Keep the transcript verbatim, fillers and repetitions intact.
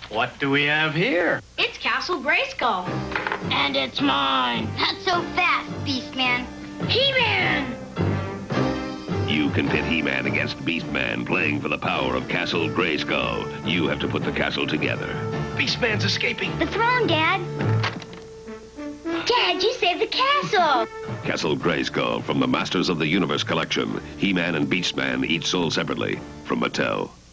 What do we have here? It's Castle Grayskull. And it's mine. Not so fast, Beastman. He-Man! You can pit He-Man against Beastman, playing for the power of Castle Grayskull. You have to put the castle together. Beastman's escaping. The throne, Dad. Dad, you saved the castle. Castle Grayskull from the Masters of the Universe collection. He-Man and Beastman, each sold separately from Mattel.